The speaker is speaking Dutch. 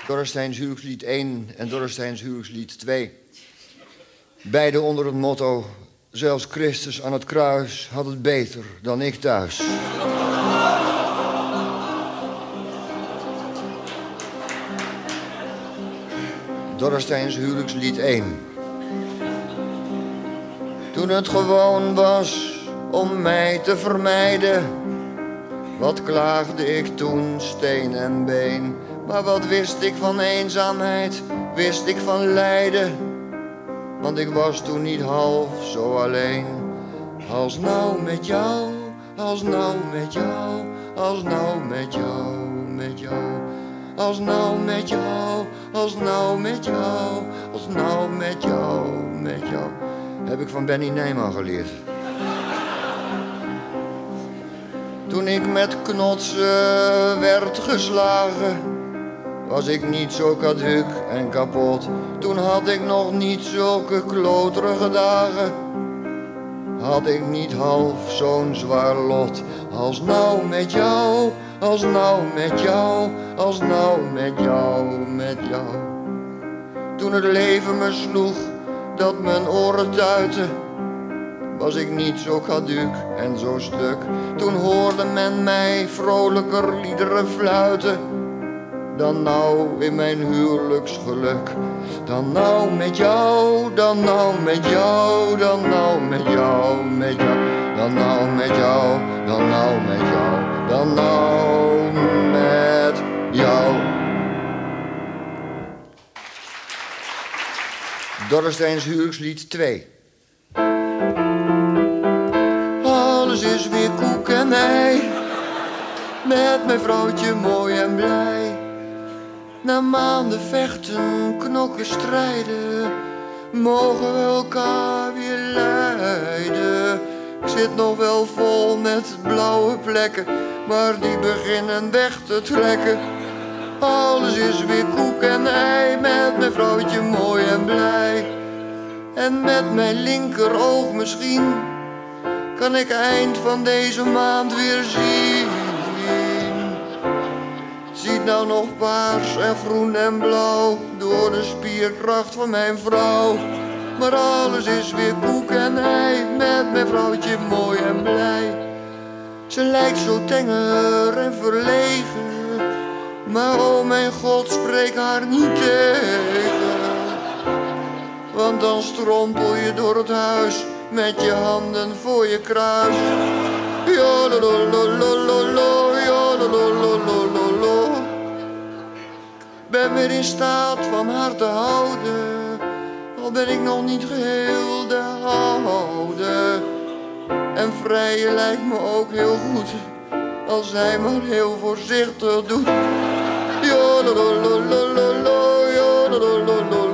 Dorresteins huwelijkslied 1 en Dorresteins huwelijkslied 2. Beide onder het motto: zelfs Christus aan het kruis had het beter dan ik thuis. Dorresteins huwelijkslied 1. Toen het gewoon was om mij te vermijden, wat klaagde ik toen, steen en been. Maar wat wist ik van eenzaamheid, wist ik van lijden. Want ik was toen niet half zo alleen. Als nou met jou, als nou met jou, als nou met jou, met jou. Als nou met jou, als nou met jou, als nou met jou, met jou. Heb ik van Benny Nijman geleerd. Toen ik met knotsen werd geslagen, was ik niet zo caduc en kapot. Toen had ik nog niet zulke kloterige dagen. Had ik niet half zo'n zwaar lot. Als nou met jou, als nou met jou, als nou met jou, met jou. Toen het leven me sloeg, dat mijn oren tuiten, was ik niet zo caduc en zo stuk. Toen hoorde men mij vrolijker liederen fluiten dan nou in mijn huwelijksgeluk. Dan nou met jou, dan nou met jou, dan nou met jou, met jou. Dan nou met jou, dan nou met jou, dan nou met jou. Dorresteins huwelijkslied 2. Alles is weer koek en ei, met mijn vrouwtje mooi en blij. Na maanden vechten, knokken, strijden, mogen we elkaar weer leiden. Ik zit nog wel vol met blauwe plekken, maar die beginnen weg te trekken. Alles is weer koek en ei, met mijn vrouwtje mooi en blij. En met mijn linkeroog misschien kan ik eind van deze maand weer zien. Ziet nou nog paars en groen en blauw door de spierkracht van mijn vrouw. Maar alles is weer koek en ei, met mijn vrouwtje mooi en blij. Ze lijkt zo tenger en verlegen, maar oh mijn God, spreek haar niet tegen. Want dan strompel je door het huis met je handen voor je kruis. Jolololololo, jolololololo. Ik ben weer in staat van haar te houden, al ben ik nog niet geheel de oude. En vrijen lijkt me ook heel goed, als hij maar heel voorzichtig doet. Jolololololo, jololololo.